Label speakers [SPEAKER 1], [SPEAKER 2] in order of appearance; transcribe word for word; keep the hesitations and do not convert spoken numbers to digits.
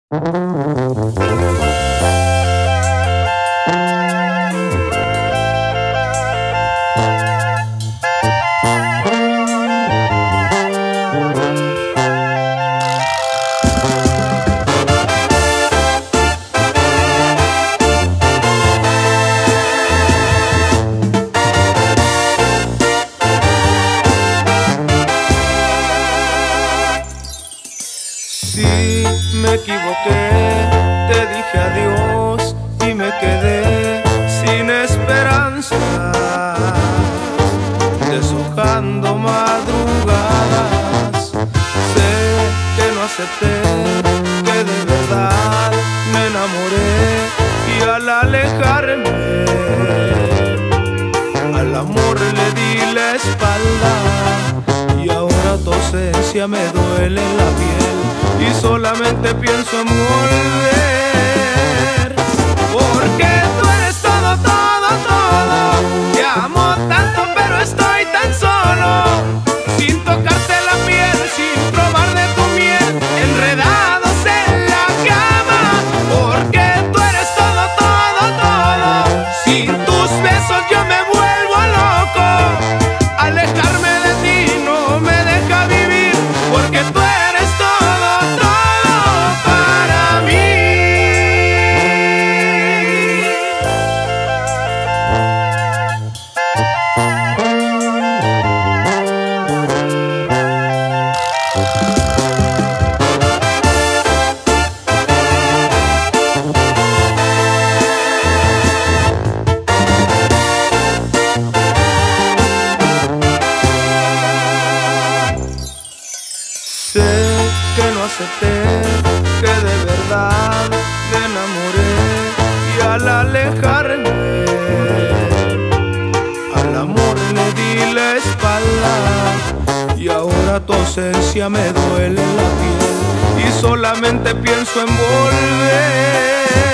[SPEAKER 1] Sí, me equivoqué, te dije adiós y me quedé sin esperanza, deshojando madrugadas. Sé que no acepté, que de verdad me enamoré, y al alejarme al amor le di la espalda, y ahora tu ausencia me duele en la piel y solamente pienso en volver. Porque tú eres todo, todo, todo. Te amo tanto pero estoy tan solo, sin tocarte la piel, sin probar de tu miel, enredados en la cama. Porque tú eres todo, todo, todo. Sin tus besos yo me vuelvo loco. Alejarme de ti no me deja vivir, porque tú eres todo, todo para mí. Sé que no acepté, que de verdad me enamoré, y al alejarme al amor le di la espalda, y ahora tu ausencia me duele en la piel y solamente pienso en volver.